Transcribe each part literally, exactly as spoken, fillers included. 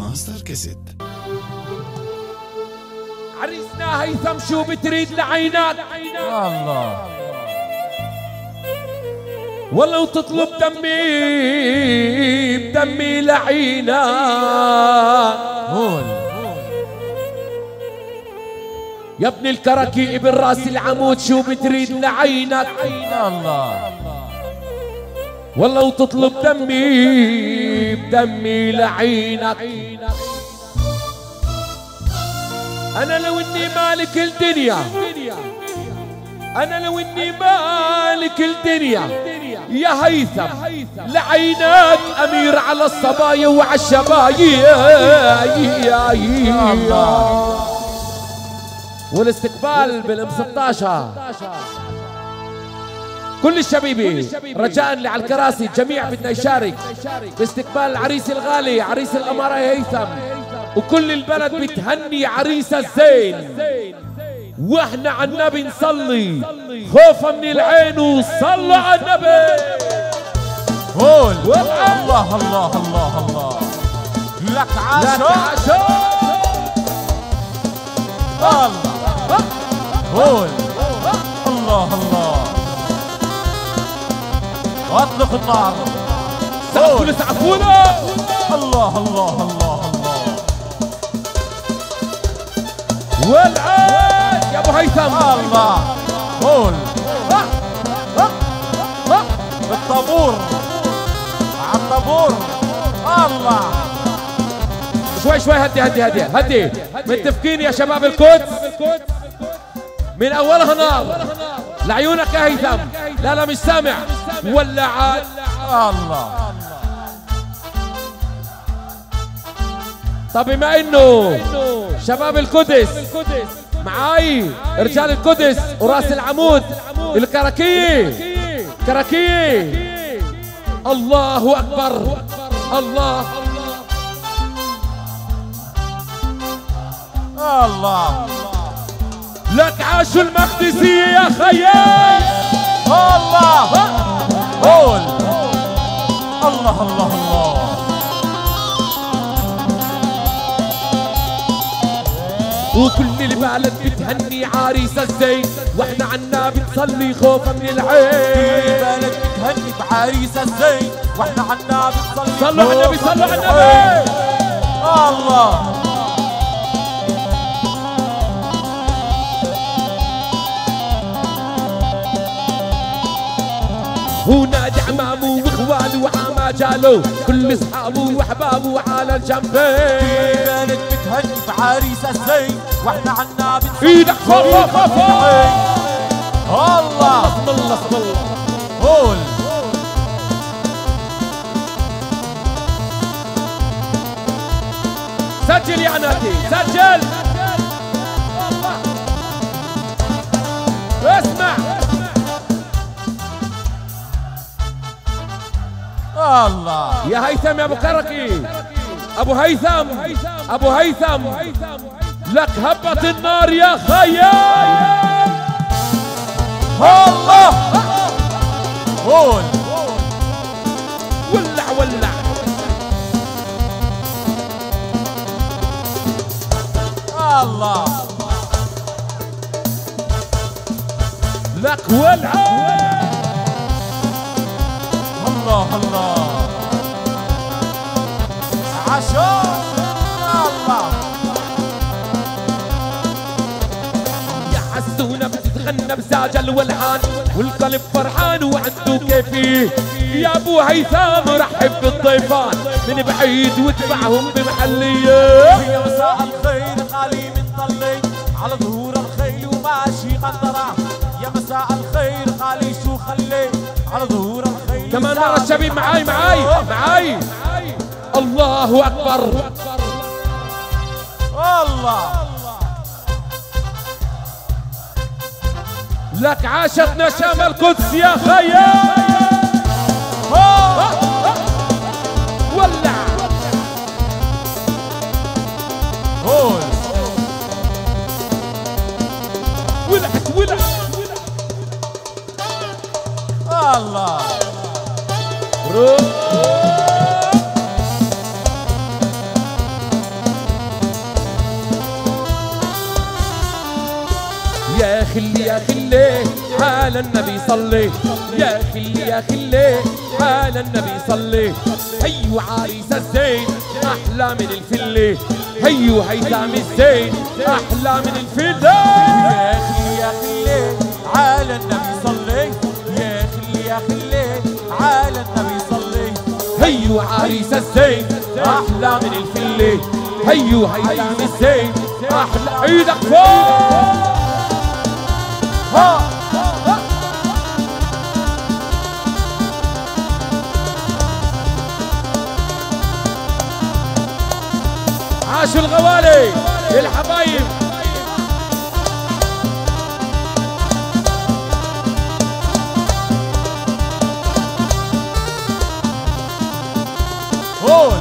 ماستر كاسيت. عريسنا هيثم شو بتريد لعينك؟ الله والله وتطلب دمي بدمي لعينك. قول يا ابن الكركي ابن راس العمود شو بتريد لعينك؟ الله والله وتطلب دمي بدمي لعينك. انا لو اني مالك الدنيا، انا لو اني مالك الدنيا يا هيثم لعينك امير على الصبايا وعلى الشبايا. والاستقبال بالام ستة عشر كل الشبيبي رجاء اللي على الكراسي الجميع بدنا يشارك باستقبال العريس الغالي عريس الأمارة هيثم، وكل البلد بتهني عريس الزين، واحنا على النبي نصلي خوفا من العين وصلوا على النبي. قول الله الله الله الله لك عاشو الله. قول الله الله واطلق النار. سعفونا سعفونا. الله الله الله الله والعين يا ابو هيثم. الله قول بالطابور عالطابور. الله شوي شوي هدي هدي هدي هدي متفقين يا شباب القدس من اولها نار لعيونك يا هيثم. لا لا مش سامع ولعت. الله طب بما انه شباب القدس معاي رجال القدس وراس العمود الكركية كركية، الله اكبر الله الله لك عاشوا المقدسية يا خيال. الله قول الله الله الله وكل البلد بتهني عريس الزين، واحنا عنا بنصلي خوفا من العين. البلد بتهني بعريس الزين واحنا عنا بنصلي. صلوا على النبي صلوا على النبي. الله ونادي عمامه واخوانه وعما جاله كل اصحابه واحبابه على الجنبين. البلد بتهني بعريس الزين واحنا عنا بنصلي. ايدك فوق فوق فوق فوق. الله اسم الله اسم الله. قول سجل يا نادي سجل. اسمع الله يا هيثم يا ابو كركي ابو هيثم ابو هيثم لك هبة النار يا خيال. الله قول ولع ولع. الله لك ولع. الله الله عاشو الله يا حسونة بتتغنى بساجل والحان والقلب فرحان وعنده كيفي. يا ابو هيثم رحب بالضيفان من بعيد واتبعهم بمحلية. يا مساء الخير خالي من طلي على ظهور الخيل وماشي قنطرة. يا مساء الخير خالي شو خلي على ظهور الخيل. كمان مرة الشباب معاي معاي معاي. الله أكبر الله لك عاشتنا شام القدس يا خيال. ولع قول ولعت ولعت. الله خلي على النبي صلي، يا خلي يا خلي على النبي صلي. هيو عريس الزين احلى من الفله، هيو هيثم الزين احلى من الفله. يا خلي يا خلي على النبي صلي، يا خلي يا خلي على النبي صلي. هيو عريس الزين احلى من الفله، هيو هيثم الزين احلى. ايدك فوق. ها عاشوا الغوالي الحبايب. هون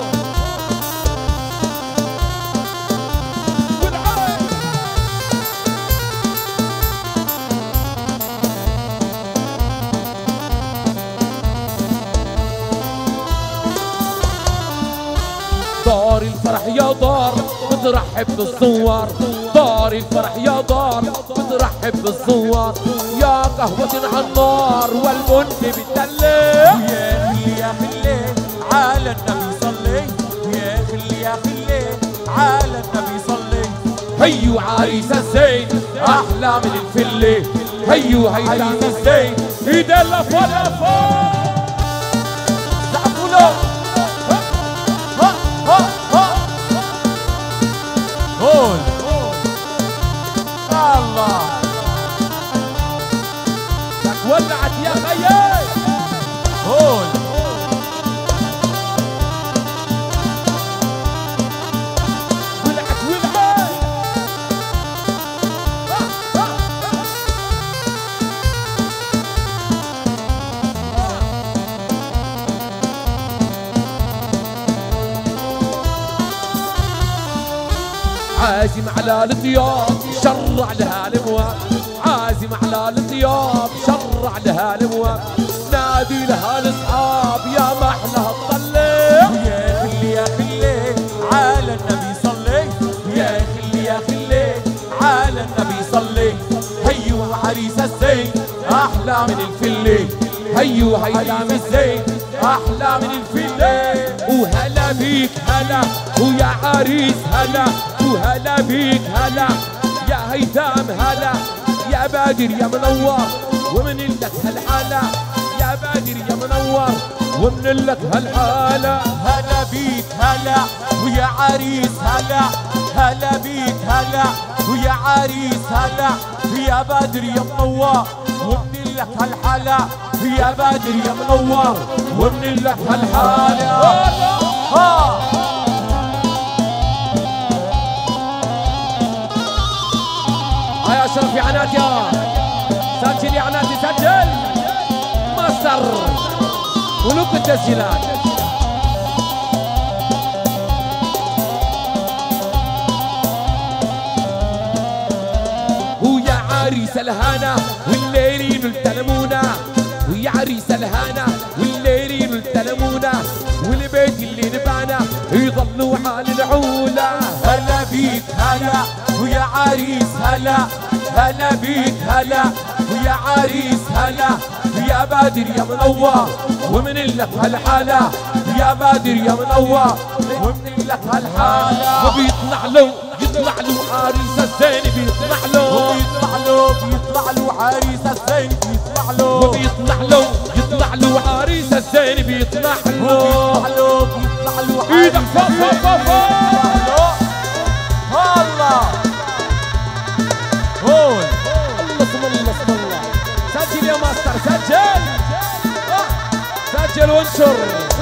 دار الفرح يا دار بترحب بالزوار، دار الفرح يا دار بترحب بالزوار. يا قهوة على النار والبن بتدلع. يا خلي يا خلي على النبي صلي، يا خلي يا خلي على النبي صلي. هيو عريس الزين احلى من الفله، هيو هيثم الزين ايدين لفوق لفوق. زعفوا له. ها ها ها هون الله لك ولعت يا خيي. هون ولعت ولعت. عازم على الضياف شرع لها الابواب، عازم على الضياف شرع لها الابواب. نادي لها الاصحاب يا ما احلى تطلع. يا خلي يا خلي على النبي صلي، يا خلي يا خلي على النبي صلي. هيو عريس الزين احلى من الفله، هيو هيثم الزين احلى من الفله. وهلا بيك هلا ويا عريس هلا، وهلا بيك هلا يا هيثم هلا. يا بادر يا منور ومن لك هالحالة، يا بادر يا منور ومن لك هالحالة. هلا بيك هلا ويا عريس هلا، هلا بيك هلا ويا عريس هلا. يا بادر يا منور ومن لك هالحالة، يا بادر يا منور ومن لك هالحالة. ها هاي اشرف يا عناتي، سجل يا عناتي سجل مصر ملوك التسجيلات. ويا عريس الهنا والليلين التلمونا، ويا عريس الهنا والليلين التلمونا. والبيت اللي نبانا يضلوا على العولة. هلا بيك هلا ويا عريس هلا، هلا بيك هلا ويا عريس هلا. يا بادر يا منور ومن لك هالحالة، يا بادر يا منور ومن لك هالحالة. وبيطلع له يطلع له عريس الزين بيطلع له، بيطلع له بيطلع له عريس الزين بيطلع له، وبيطلع له يطلع له عريس الزين بيطلع له، بيطلع له بيطلع له ايدك فوق فوق فوق. الله هون الله اسم الله اسم الله. سجل يا ماستر سجل سجل وانشر.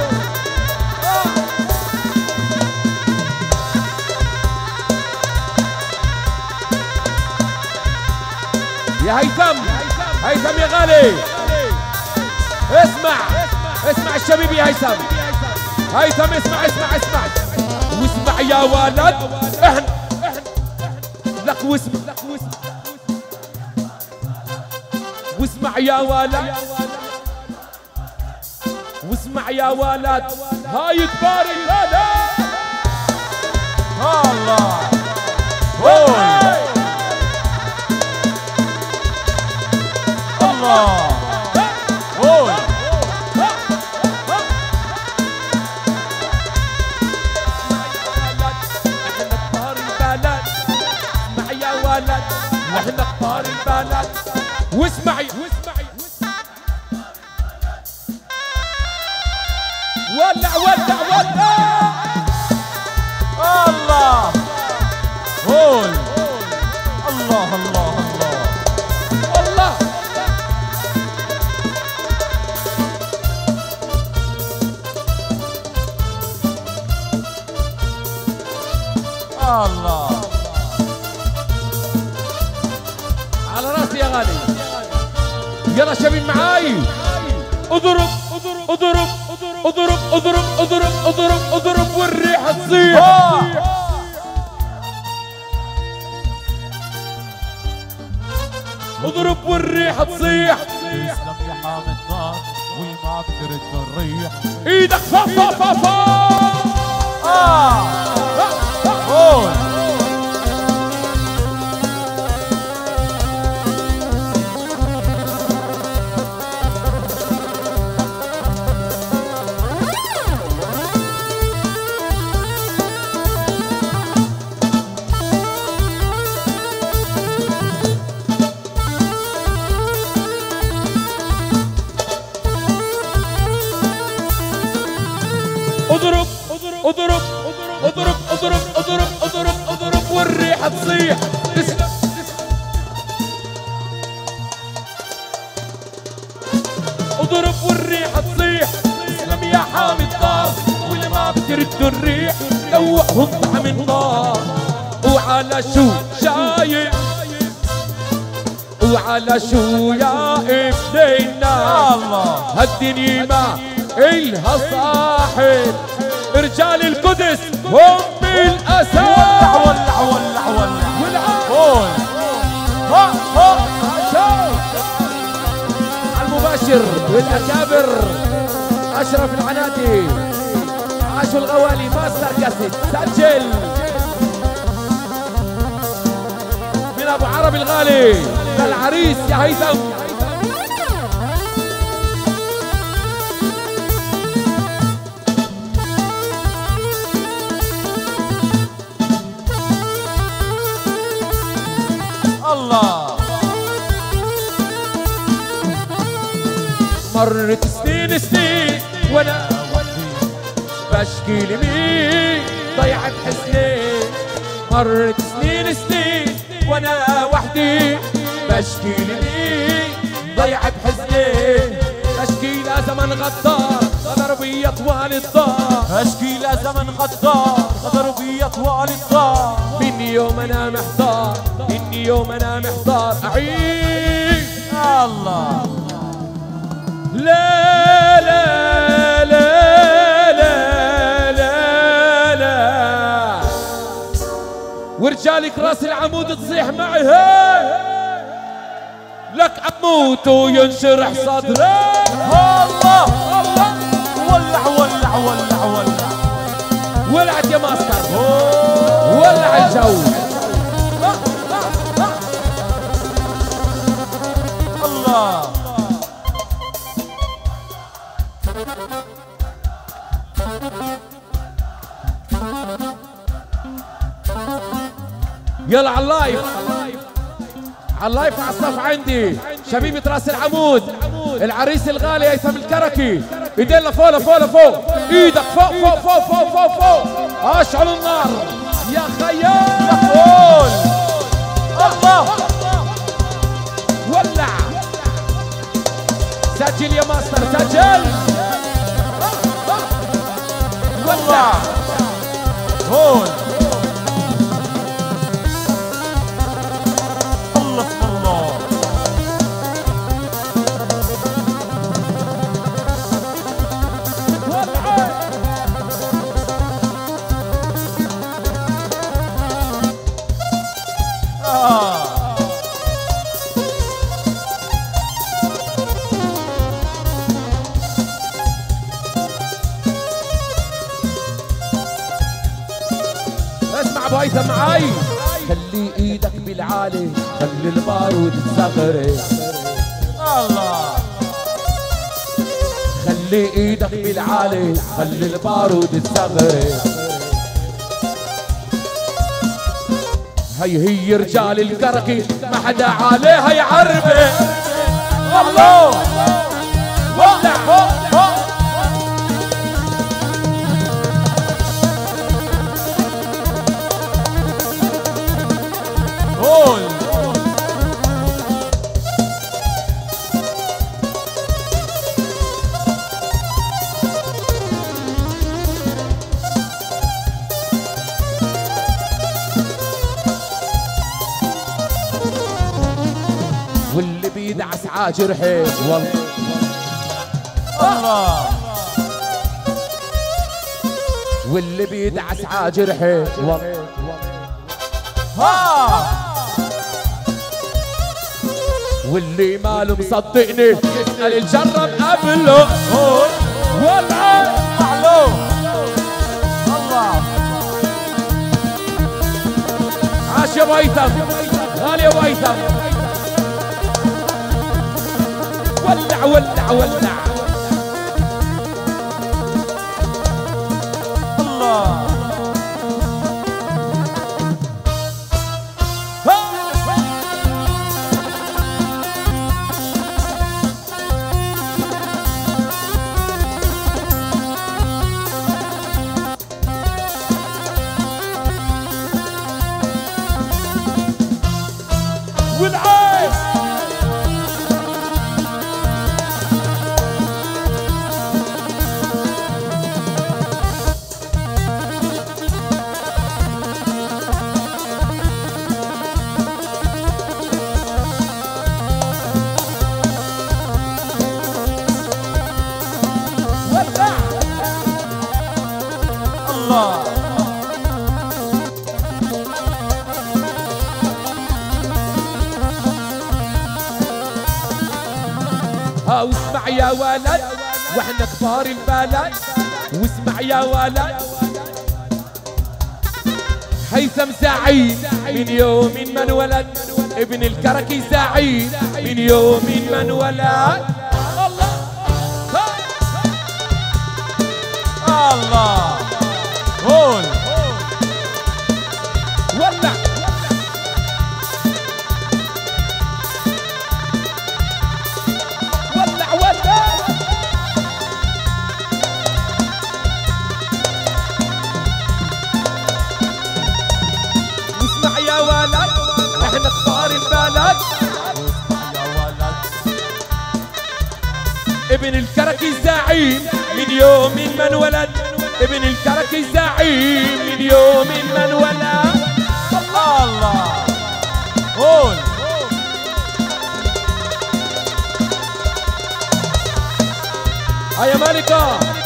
يا هيثم هيثم يا غالي اسمع اسمع الشبيب يا هيثم. هيثم اسمع اسمع اسمع واسمع يا ولد. احنا لك واسمع لك واسمع واسمع يا ولد، واسمع يا ولد. هاي كبار البلد. الله هون الله قول احنا كبار البلد اسمع يا ولد احنا كبار البلد واسمعي واسمعي ولع ولع ولع الله قول الله الله الله الله الله على راسي يا غالي يلا شباب معاي اضرب اضرب اضرب اضرب اضرب اضرب اضرب اضرب والريحه تصيح اضرب والريحه تصيح تسلم يا حامد نار وما بترد الريح ايدك فوق فوق فوق فوق اه قول اضرب اضرب اضرب اضرب اضرب اضرب اضرب والريحه تصيح تسلم اضرب والريحه تصيح تسلم يا حامي الطاس واللي ما بترد الريح دوقهم طعم النار وعلى شو شايف وعلى شو يا ابنينا الله هالدنيا ما إلها صاحب رجال القدس هم الأسد ولع ولع ولع ولع قول ها ها على المباشر والأكابر أشرف العناتي عاشوا الغوالي ماستر كاسيت سجل من أبو عربي الغالي العريس يا هيثم الله مرت سنين سنين وانا بشكي لمين ضيعت حسني مرت سنين سنين وانا وحدي بشكي لمين ضيعت حسني بشكي لزمن غدار غدر بي طوال الدار اشكي لزمن غدار غدر بي طوال الدار من يوم انا محتار من يوم انا محتار اعيش الله لا لا لا لا لا لا ورجالك راس العمود تصيح معي هي لك اموت وينشرح صدرك الله الله ولع ولع ولع ولع ولعت يا ماستر ولع الجو الله يلا على اللايف على اللايف على الصف عندي شبيبة راس العمود العريس الغالي هيثم الكركي ايدين لفوق لفوق لفوق ايدك فوق فوق فوق فوق فوق فوق اشعل النار يا خيال قول الله ولع سجل يا ماستر سجل ولع قول الله الله آه. اسمع ابو هيثم معاي خلي ايدك بالعالي خلي البارود تصغري الله خلي ايدك بالعالي خلي البارود الثغري هي هي رجال الكركي ما حدا عليها يعربه الله ولع قول واللي بيدعس عاجر حيل والله الله واللي بيدعس عاجر حيل والله ها واللي ماله مصدقني يسأل الجرب قبله والله معلو الله عاش يا ويثم غالي يا ويثم ولع ولع ولع الله والعين ولع الله ها واسمع يا ولد واحنا كبار البلد واسمع يا ولد هيثم سعيد من يوم من ولد ابن الكركي سعيد من يوم من ولد الله قول ولع ولع ولع واسمع يا ولد احنا كبار البلد يا ولد ابن الكركي زعيم من يوم من ولد ابن الكركي زعيم من يوم من ولد الله الله قول يا مالكة